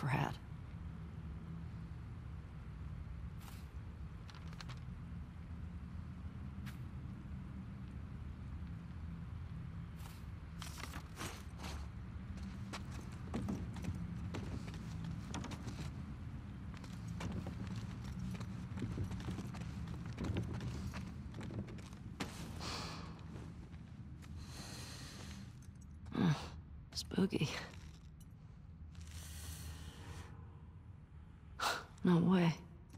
Crap. Spooky. No way.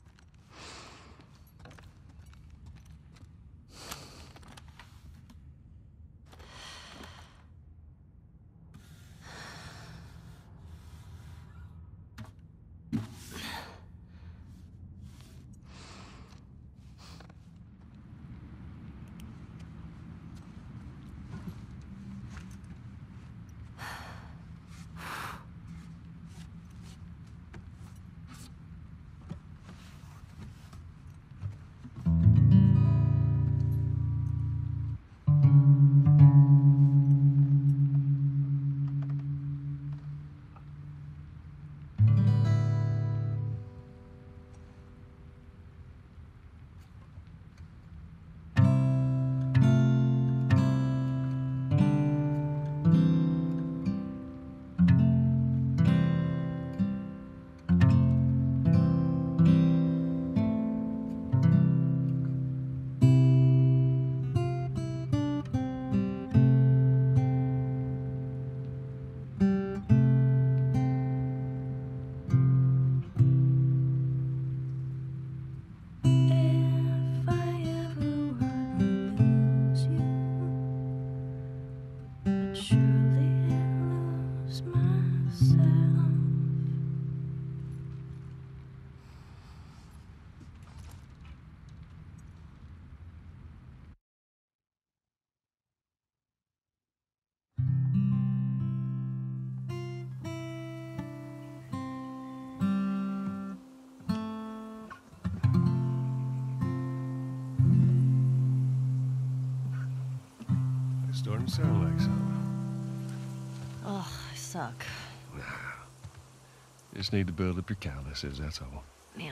Starting to sound like something. Ugh, I suck. Nah. Just need to build up your calluses, that's all. Yeah.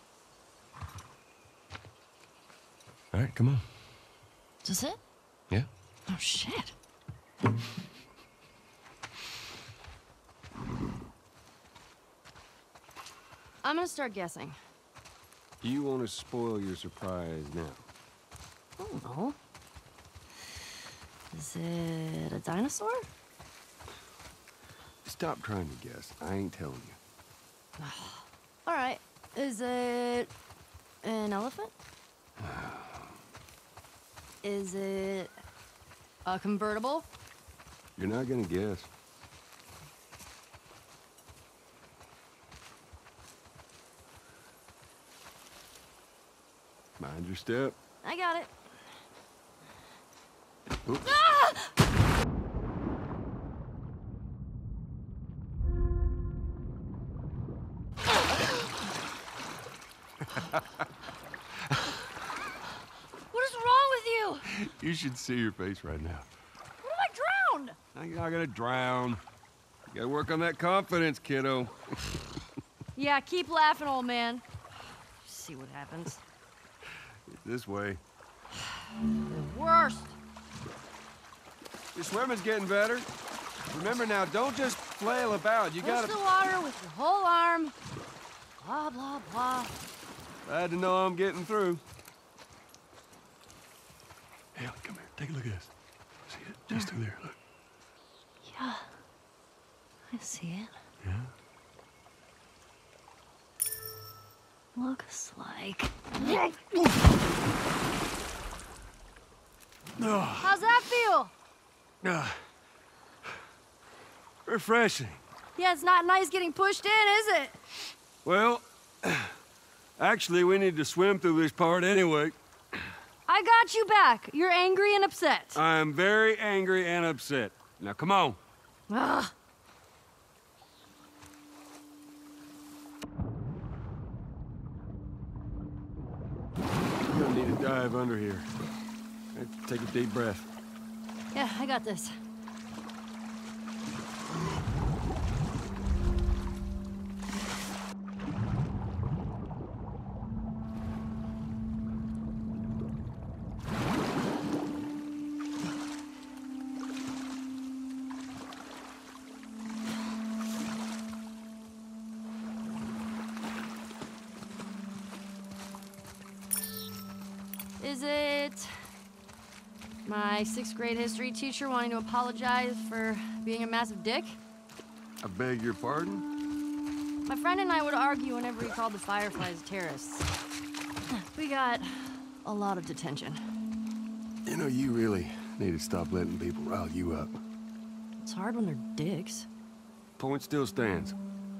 All right, come on. Is this it? Yeah. Oh, shit. I'm gonna start guessing. You want to spoil your surprise now? I don't know. Is it a dinosaur? Stop trying to guess. I ain't telling you. All right. Is it an elephant? Is it a convertible? You're not gonna guess. Mind your step. I got it. Oops. Ah! What is wrong with you? You should see your face right now. What if I drowned? Now you're not gonna drown. You gotta work on that confidence, kiddo. Yeah, keep laughing, old man. See what happens. This way. The worst. Your swimming's getting better. Remember now, don't just flail about. You Push gotta... the water with your whole arm. Blah, blah, blah. Glad to know I'm getting through. Hey, Ellie, come here. Take a look at this. See it? Just through there, look. Yeah. I see it. Yeah? Looks like... How's that feel? Refreshing. Yeah, it's not nice getting pushed in, is it? Well, actually, we need to swim through this part anyway. I got you back. You're angry and upset. I am very angry and upset. Now, come on. Ugh. You're gonna need to dive under here. Take a deep breath. Yeah, I got this. Is it my 6th grade history teacher wanting to apologize for being a massive dick? I beg your pardon? My friend and I would argue whenever he called the Fireflies terrorists. We got a lot of detention. You know, you really need to stop letting people rile you up. It's hard when they're dicks. Point still stands.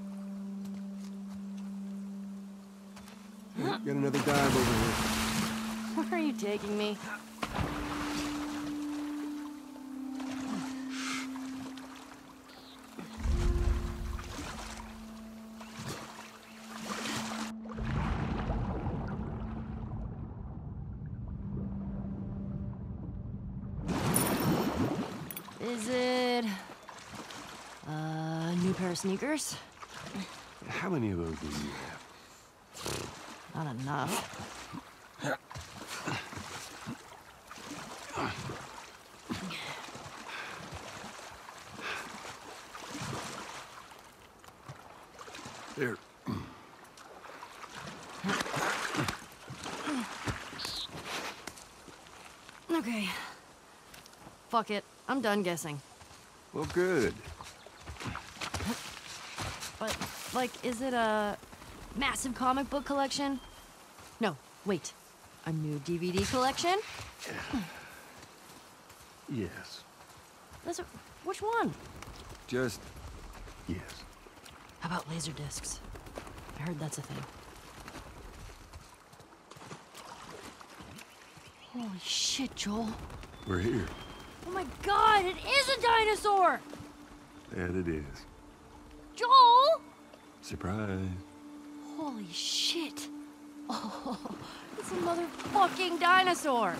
Got another dive over here. Where are you taking me? Is it a new pair of sneakers? How many of those do you have? Not enough. There. Okay. Fuck it. I'm done guessing. Well, good. But, like, is it a massive comic book collection? No, wait. A new DVD collection? Yes. Which one? Just yes. How about laser discs? I heard that's a thing. Holy shit, Joel. We're here. Oh my god, it is a dinosaur! That it is. Joel! Surprise. Holy shit. Oh, it's a motherfucking dinosaur.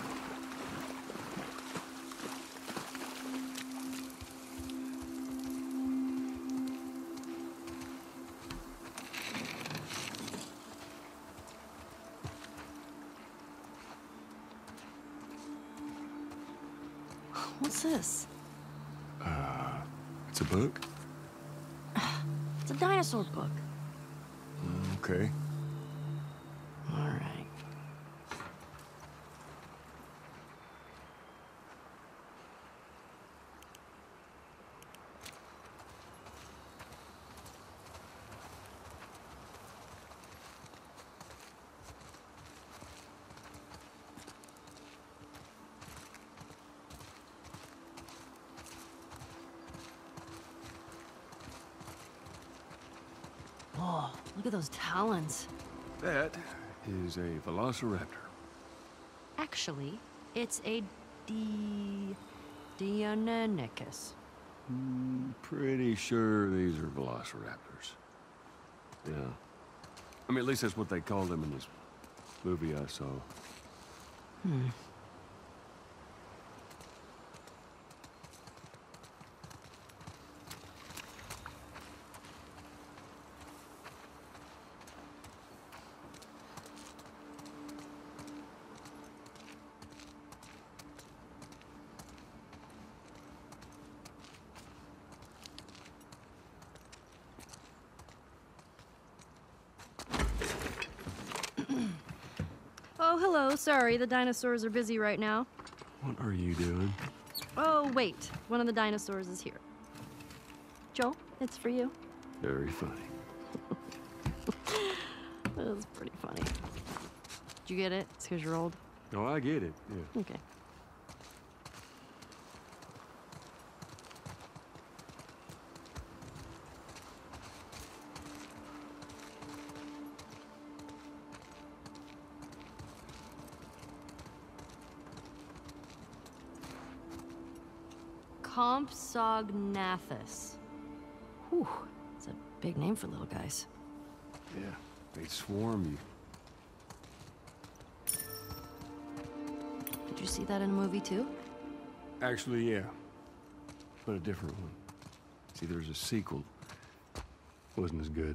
What's this? It's a book? It's a dinosaur book. Okay. All right. Whoa, look at those talons. That is a velociraptor. Actually, it's a Deinonychus. Pretty sure these are velociraptors. Yeah. I mean, at least that's what they called them in this movie I saw. Oh, hello. Sorry, the dinosaurs are busy right now. What are you doing? Oh, wait. One of the dinosaurs is here. Joel, it's for you. Very funny. That was pretty funny. Did you get it? It's because you're old. Oh, I get it. Yeah. Okay. Compsognathus. Whew, it's a big name for little guys. Yeah. They swarm you. Did you see that in a movie too? Actually, yeah. But a different one. See, there's a sequel. Wasn't as good.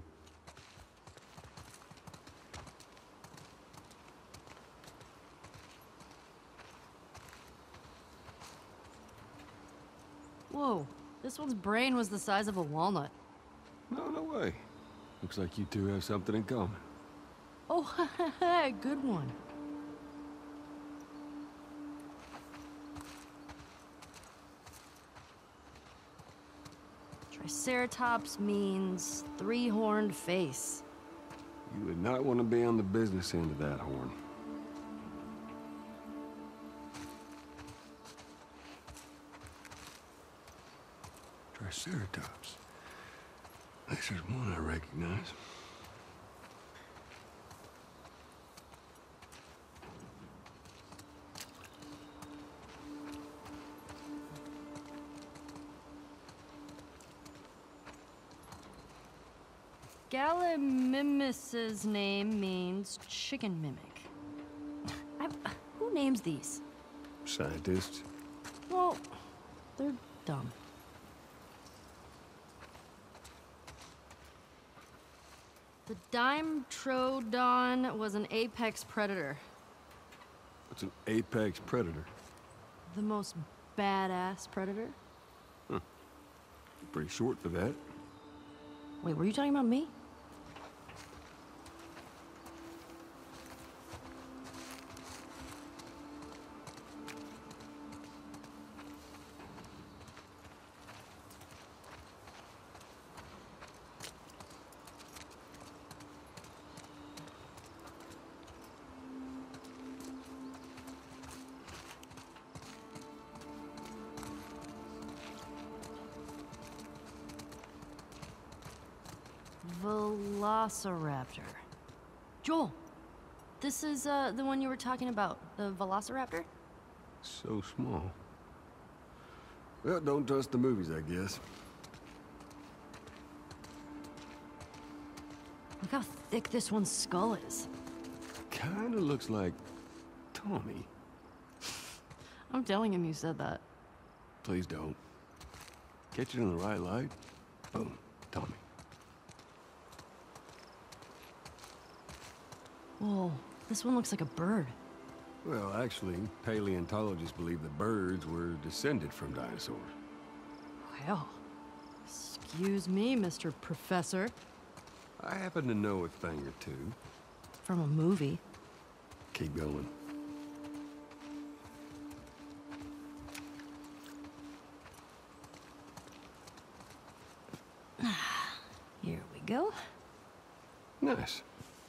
Whoa, this one's brain was the size of a walnut. No way. Looks like you two have something in common. Oh, good one. Triceratops means three-horned face. You would not want to be on the business end of that horn. Triceratops. At least there's one I recognize. Gallimimus's name means chicken mimic. Who names these? Scientists. Well, they're dumb. The Dimetrodon was an apex predator. What's an apex predator? The most badass predator. Pretty short for that. Wait, were you talking about me? Velociraptor. Joel, this is the one you were talking about, the Velociraptor? So small. Well, don't trust the movies, I guess. Look how thick this one's skull is. Kinda looks like Tommy. I'm telling him you said that. Please don't. Catch it in the right light. Boom, Tommy. Whoa, this one looks like a bird. Well, actually, paleontologists believe the birds were descended from dinosaurs. Well, excuse me, Mr. Professor. I happen to know a thing or two. From a movie. Keep going. Here we go. Nice.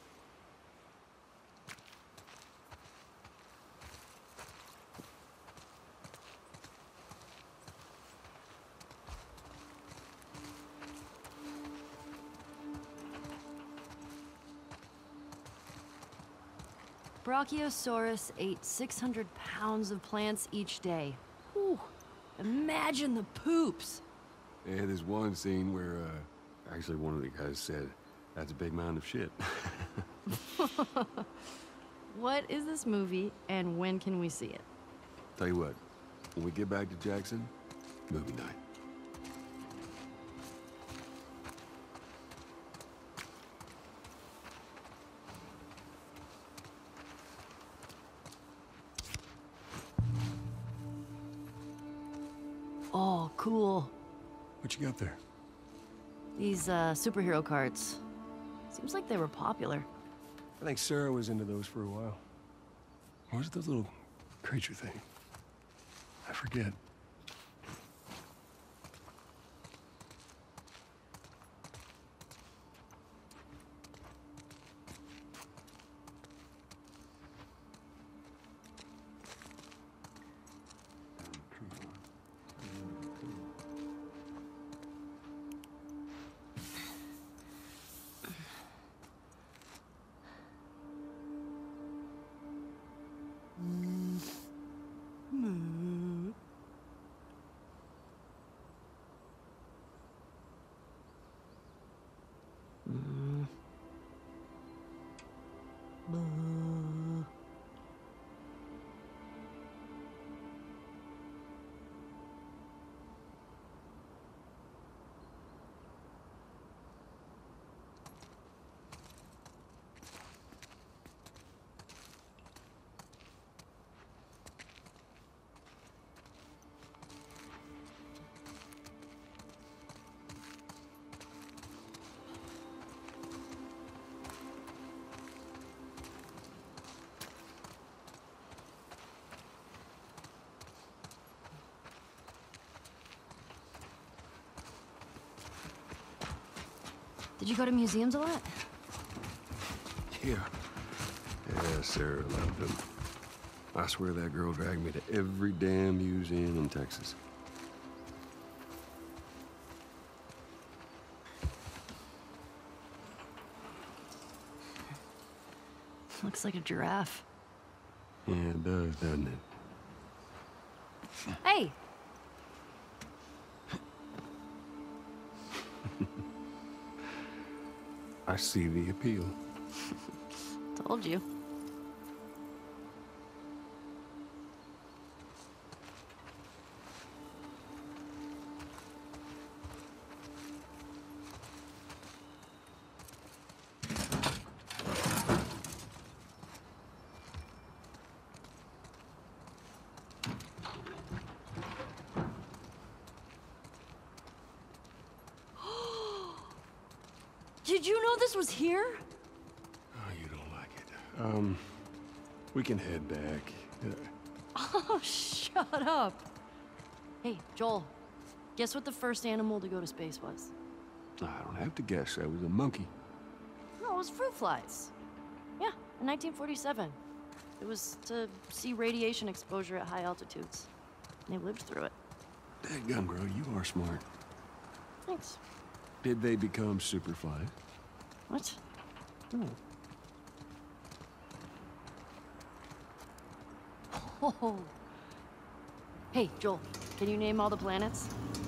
Brachiosaurus ate 600 pounds of plants each day. Whew. Imagine the poops. Yeah, there's one scene where, actually one of the guys said, that's a big mound of shit. What is this movie, and when can we see it? Tell you what, when we get back to Jackson, movie night. Oh, cool. What you got there? These, superhero cards. Seems like they were popular. I think Sarah was into those for a while. What was it, those little creature thing? I forget. Did you go to museums a lot? Yeah. Yeah, Sarah loved them. I swear that girl dragged me to every damn museum in Texas. Looks like a giraffe. Yeah, it does, doesn't it? Hey! I see the appeal. Told you. Did you know this was here? Oh, you don't like it. We can head back. Oh, shut up. Hey, Joel, guess what the first animal to go to space was? I don't have to guess. That was a monkey. No, it was fruit flies. Yeah, in 1947. It was to see radiation exposure at high altitudes. And they lived through it. Dadgum, girl, you are smart. Thanks. Did they become superflies? What? Oh. Hey, Joel, can you name all the planets?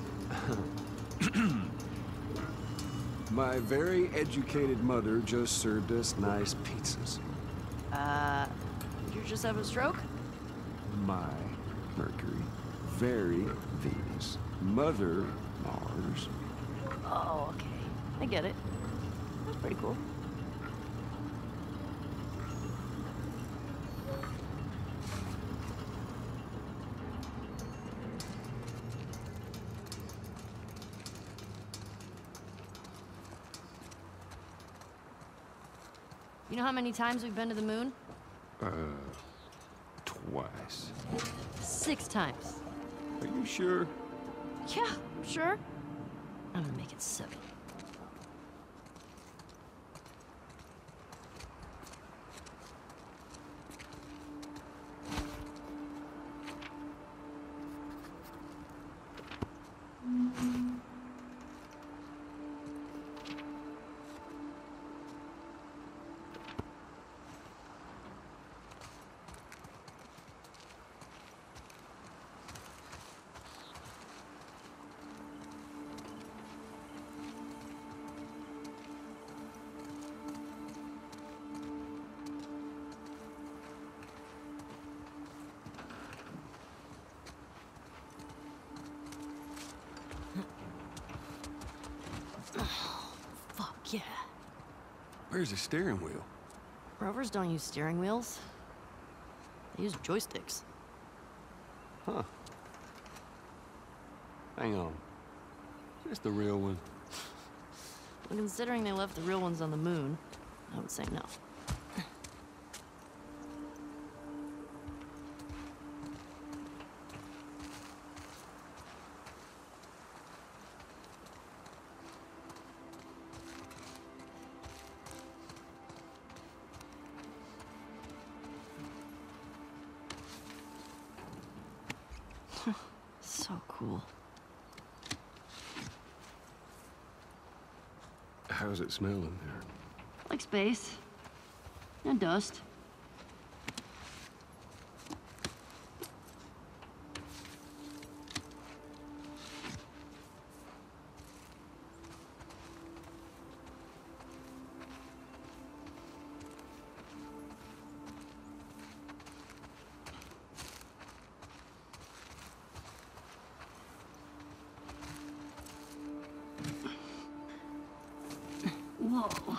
My very educated mother just served us nice pizzas. Did you just have a stroke? My Mercury, very Venus, mother Mars. Oh, okay. I get it. That's pretty cool. You know how many times we've been to the moon? Twice. 6 times. Are you sure? Yeah, I'm sure. I'm gonna make it 7. Fuck yeah. Where's the steering wheel? Rovers don't use steering wheels. They use joysticks. Huh. Hang on. Is this the real one? Well, considering they left the real ones on the moon, I would say no. So cool. How's it smelling there? Like space. And dust. Whoa.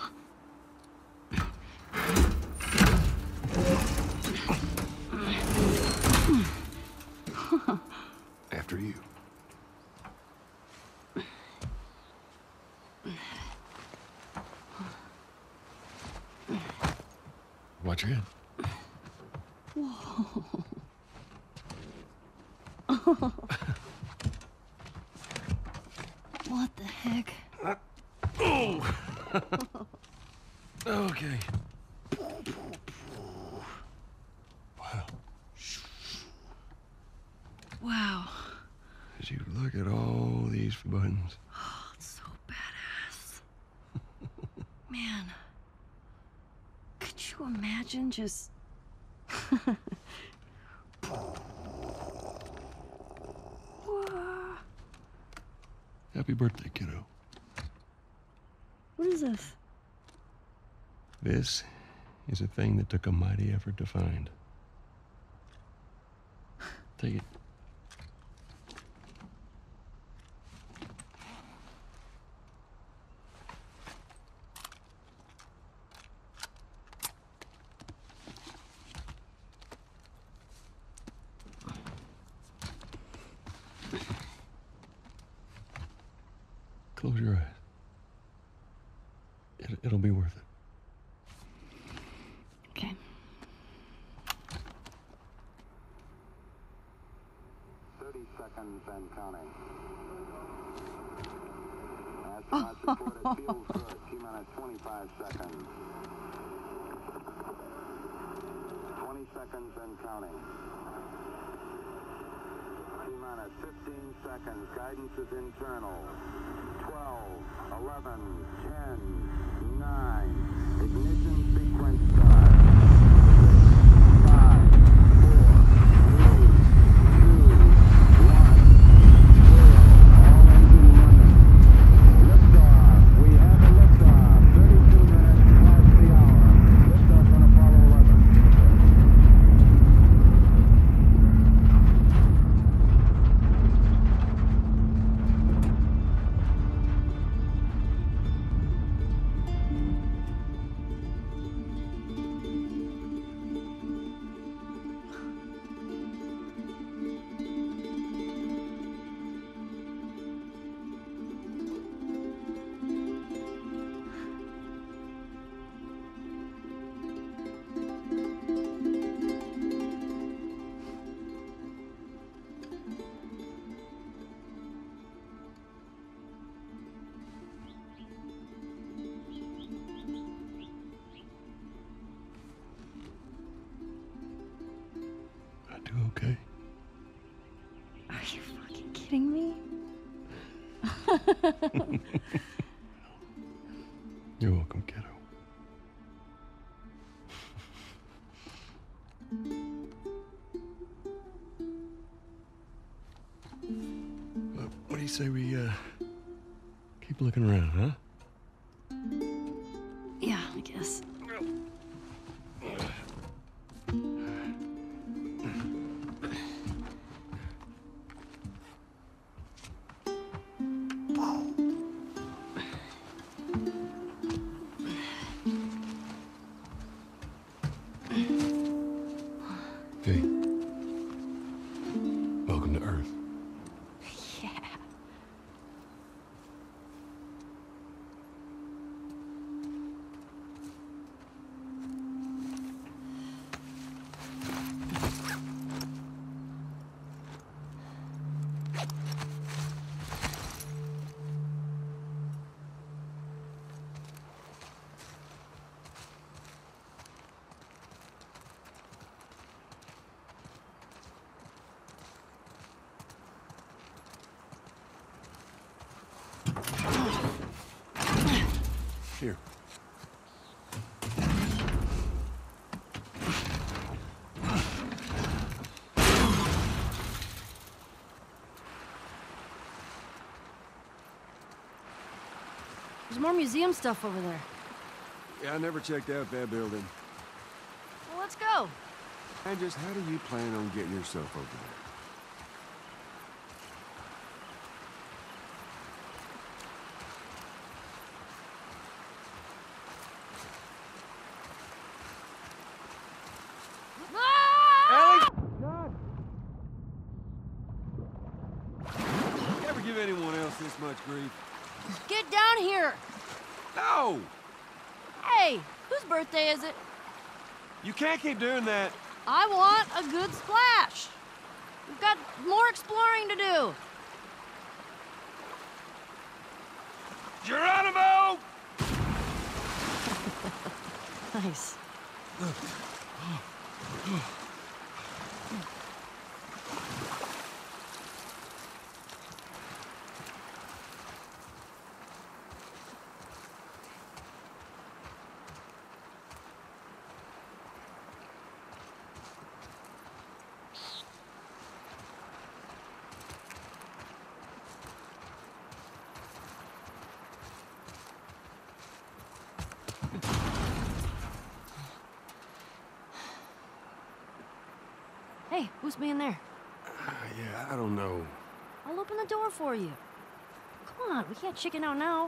After you. Watch your head. Whoa. What the heck? Oh! Wow. As you look at all these buttons. Oh, it's so badass. Man. Could you imagine just... Happy birthday, kiddo. What is this? This is a thing that took a mighty effort to find. Take it. Close your eyes. It'll be worth it. Okay. Seconds and counting. Astronauts report it feels good. T-minus 25 seconds. 20 seconds and counting. T-minus 15 seconds. Guidance is internal. 12, 11, 10, 9. Ignition sequence start. 5, Okay. Are you fucking kidding me? You're welcome, kiddo. What do you say we keep looking around, huh? Yeah, I guess. Hey. Welcome to Earth. Yeah. Here. There's more museum stuff over there. Yeah, I never checked out that building. Well, let's go. And just how do you plan on getting yourself over there? Give anyone else this much grief? Get down here! No! Hey, whose birthday is it? You can't keep doing that. I want a good splash. We've got more exploring to do. Geronimo! Nice. Who's being there? Yeah, I don't know. I'll open the door for you. Come on, we can't chicken out now.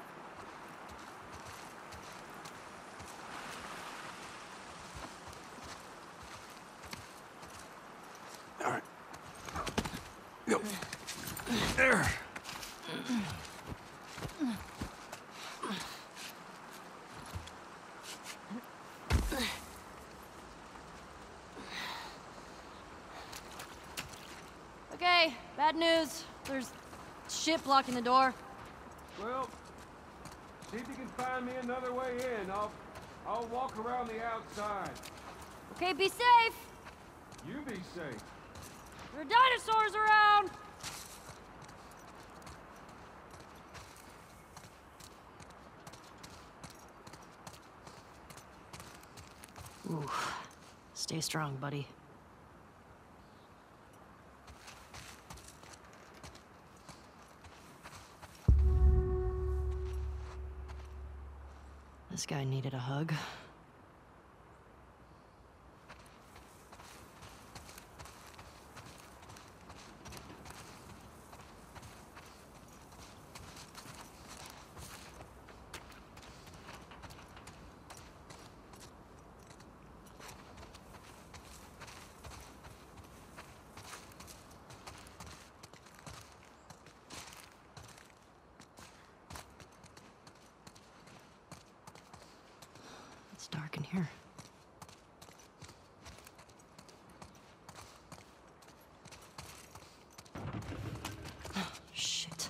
All right. Go. There. Okay, bad news. There's shit blocking the door. Well, see if you can find me another way in. I'll walk around the outside. Okay, be safe. You be safe. There are dinosaurs around. Ooh, stay strong, buddy. This guy needed a hug. It's dark in here. Oh, shit.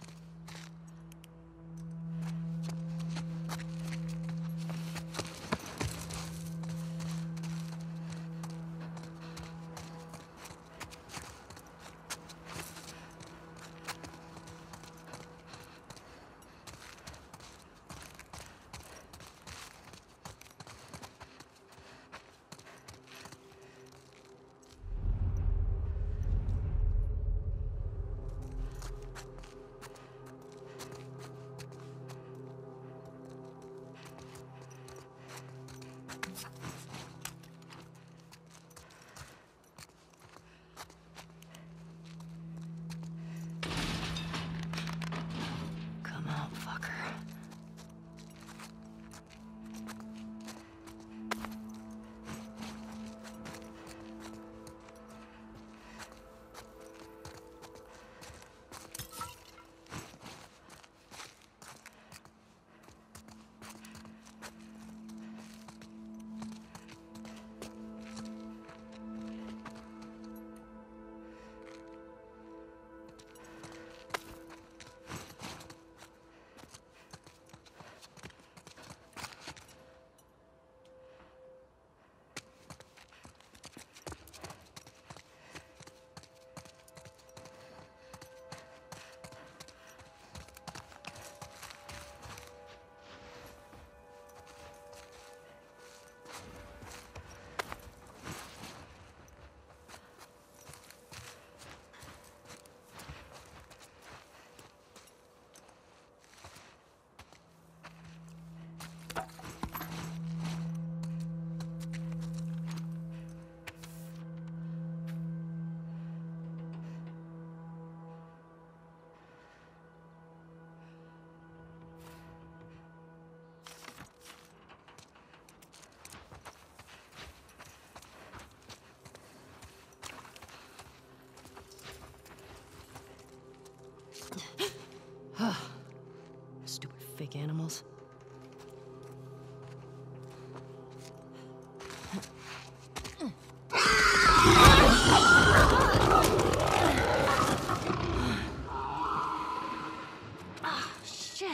Come out, fucker. Stupid fake animals. Ah, shit.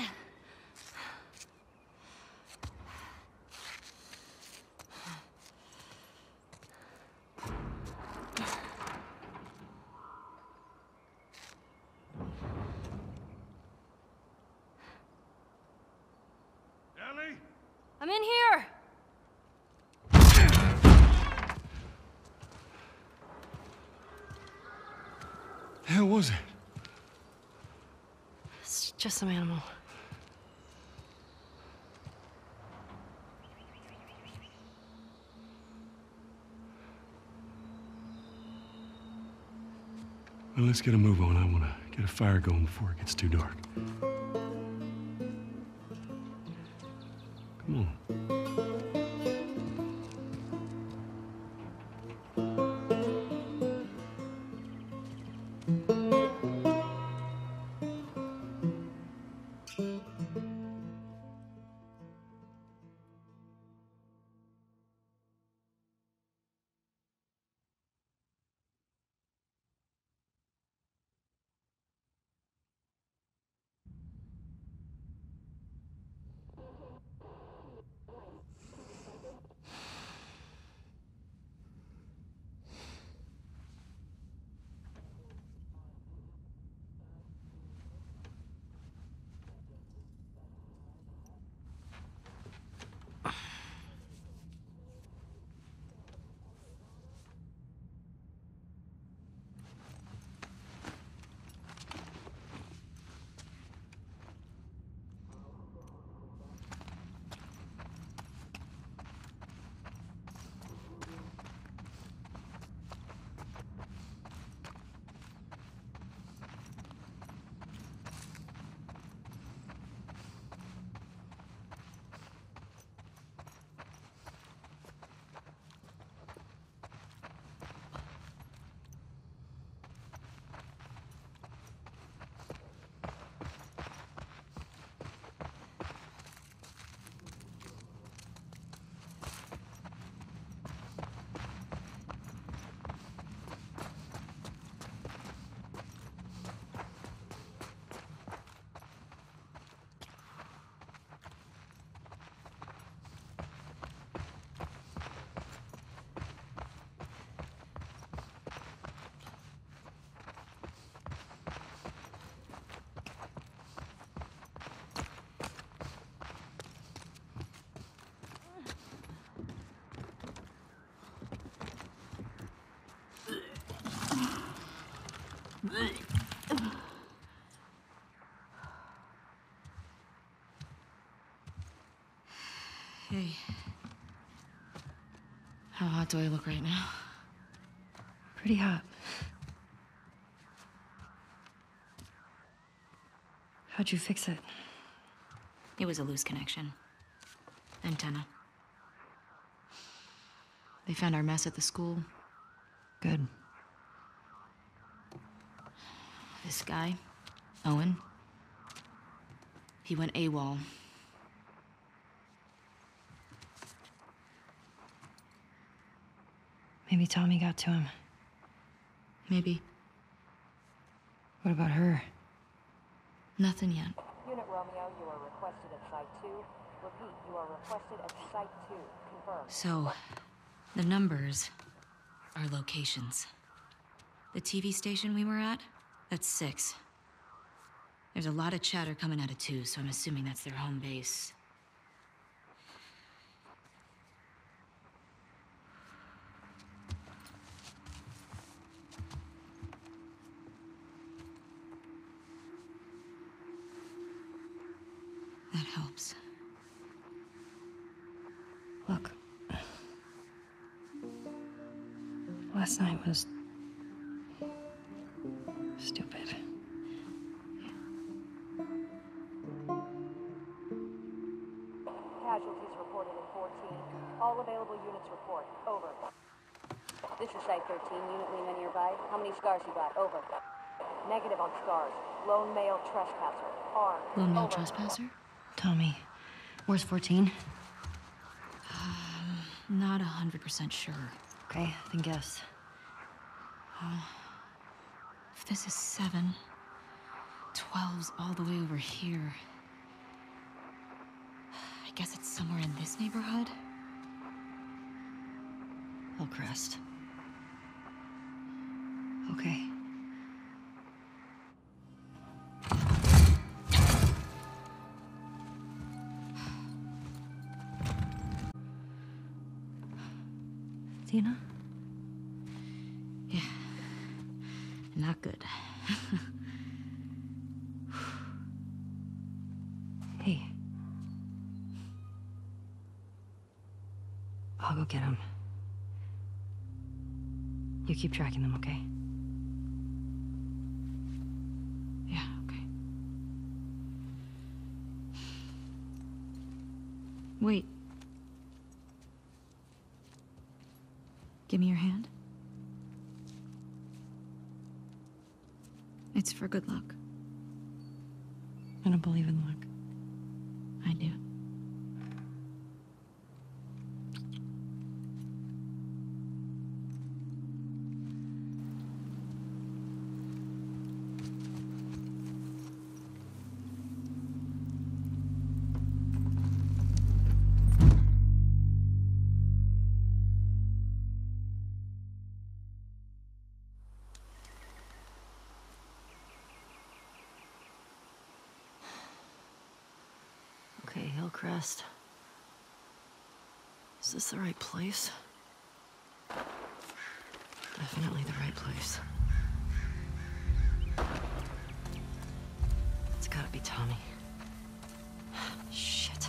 Ellie? I'm in here. The hell was it? It's just some animal. Well, let's get a move on. I want to get a fire going before it gets too dark. Come on. Hey. How hot do I look right now? Pretty hot. How'd you fix it? It was a loose connection. Antenna. They found our mess at the school. Good. This guy, Owen, he went AWOL. Maybe Tommy got to him. Maybe. What about her? Nothing yet. Unit Romeo, you are requested at Site 2. Repeat, you are requested at Site 2. Confirm. So, the numbers are locations. The TV station we were at, that's 6. There's a lot of chatter coming out of 2, so I'm assuming that's their home base. That helps. Look. Last night was... stupid. Casualties reported in 14. All available units report. Over. This is Site 13. Unit Lima nearby. How many scars you got? Over. Negative on scars. Lone male trespasser. Armed. Lone male Over. trespasser? Tommy, where's 14? Not 100% sure. Okay, then guess. If this is 7, 12's all the way over here. I guess it's somewhere in this neighborhood? Hillcrest. Okay. Tina? Yeah. Not good. Hey. I'll go get him. You keep tracking them, okay? Wait. Give me your hand. It's for good luck. I don't believe in luck. I do. Okay, Hillcrest. Is this the right place? Definitely the right place. It's gotta be Tommy. Shit.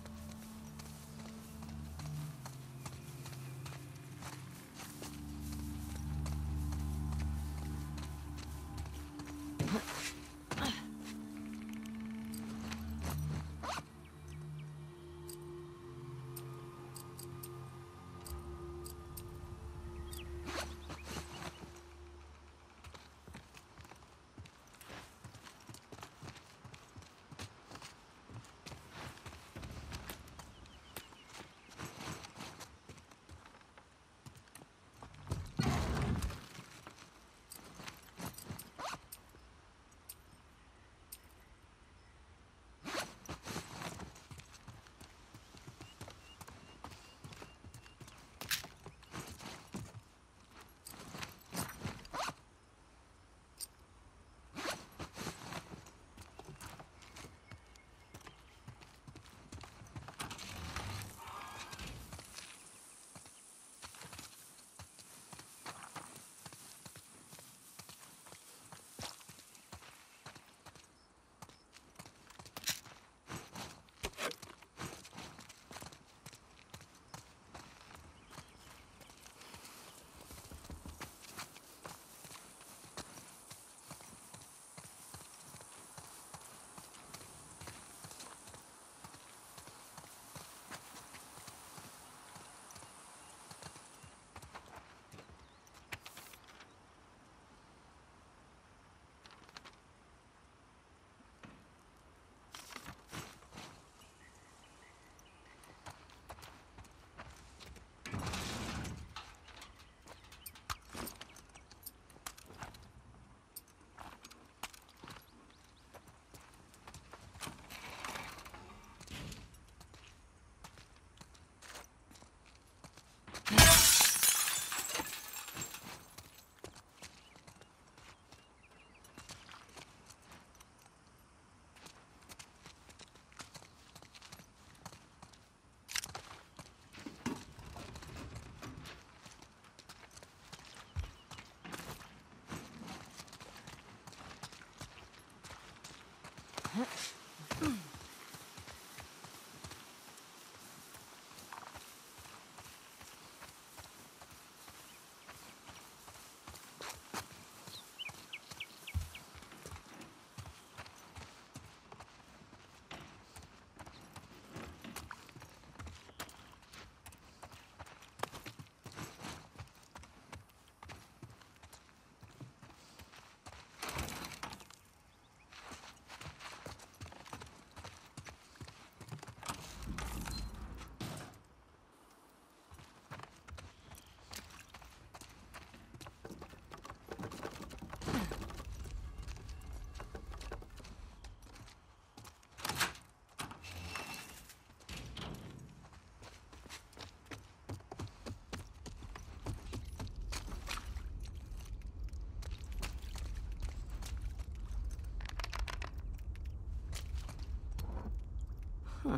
Huh.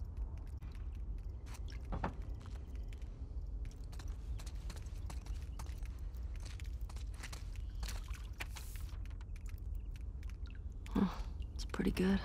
Huh. It's pretty good.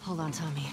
Hold on, Tommy.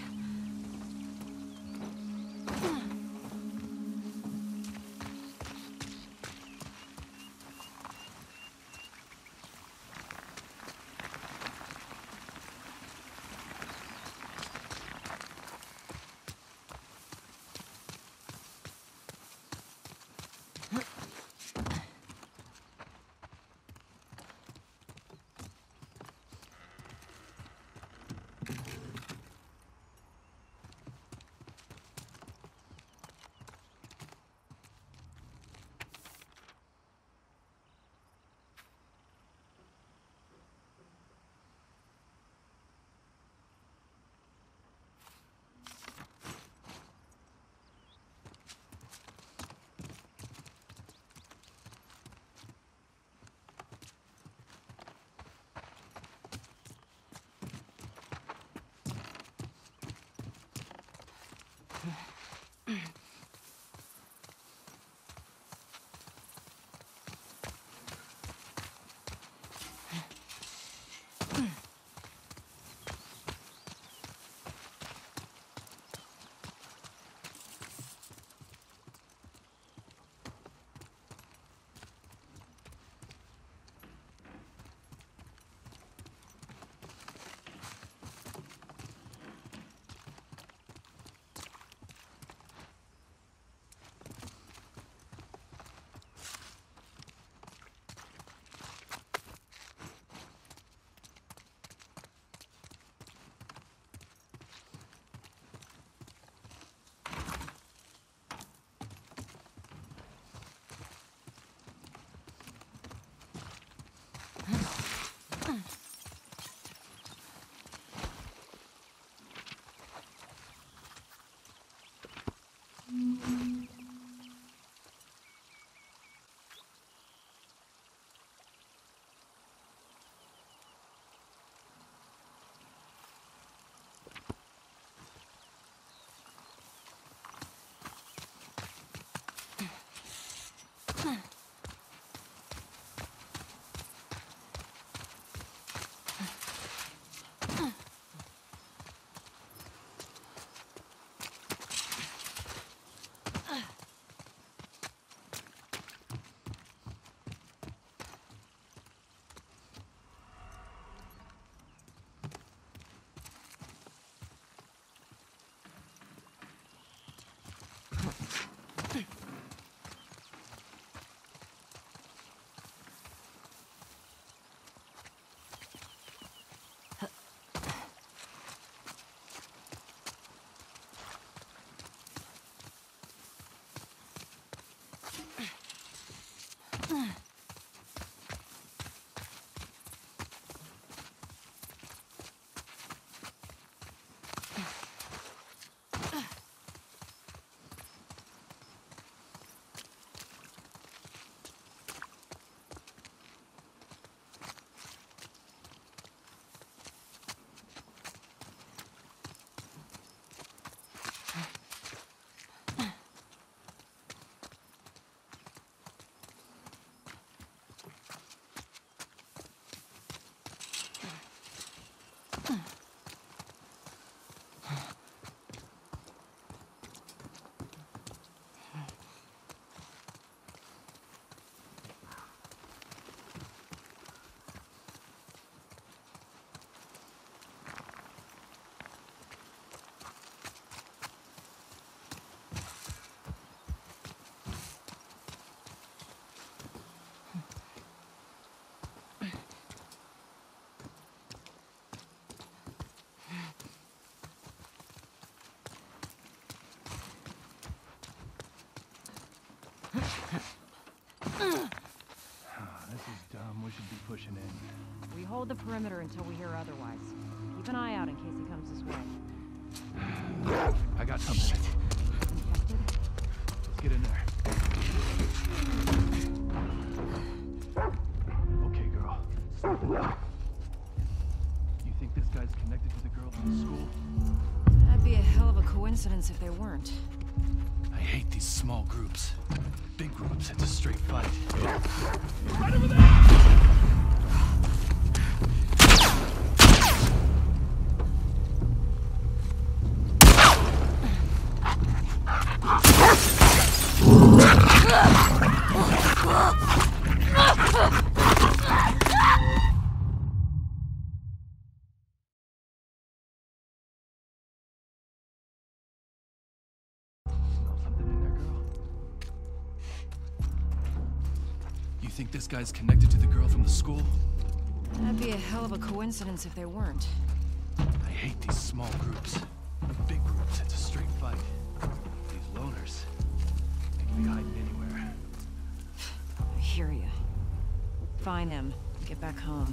This is dumb. We should be pushing in. We hold the perimeter until we hear otherwise. Keep an eye out in case he comes this way. I got something. Infected? Let's get in there. Okay, girl. You think this guy's connected to the girl from the school? That'd be a hell of a coincidence if they weren't. I hate these small groups. Big groups, it's a straight fight. Right over there! You think this guy's connected to the girl from the school? That'd be a hell of a coincidence if they weren't. I hate these small groups. Big groups, it's a straight fight. These loners, they can be hiding anywhere. I hear ya. Find them. Get back home.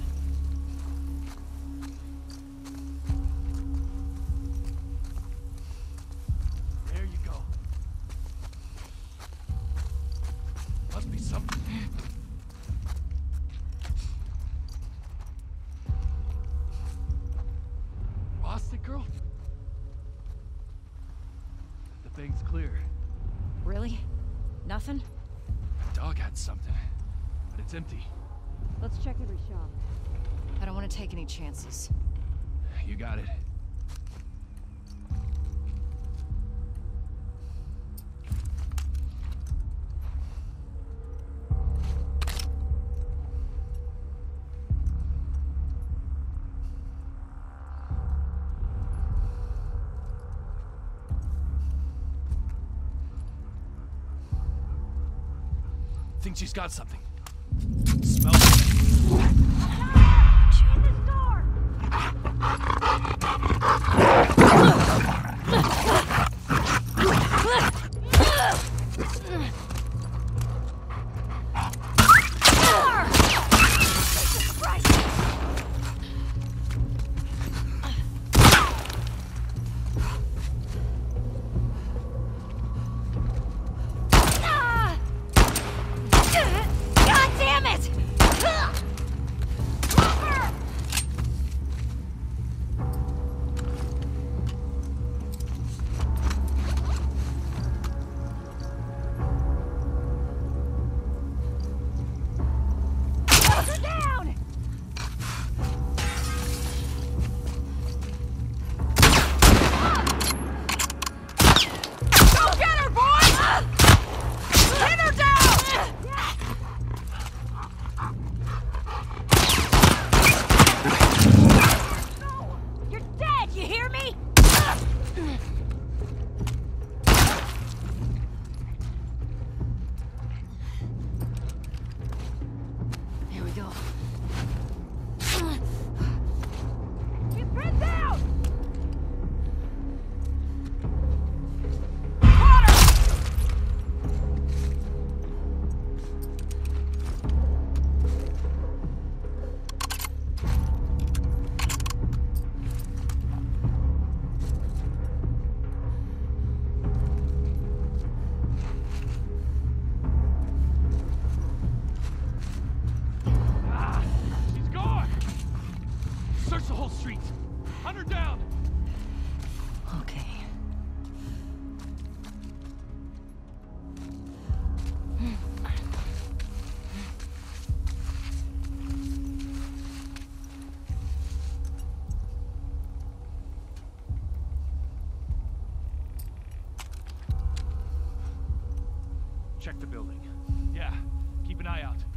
There you go. Must be something. Lost it, girl? The thing's clear. Really? Nothing? The dog had something, but it's empty. Let's check every shop. I don't want to take any chances. You got it. Think she's got something. Smells it. Shoot this door! God damn it! Down! Go get her, boys! Pin her down! No! You're dead, you hear me? Here we go. Get pinned down! She's gone! Search the whole street. Hunt her down! Okay. Check the building. Yeah, keep an eye out.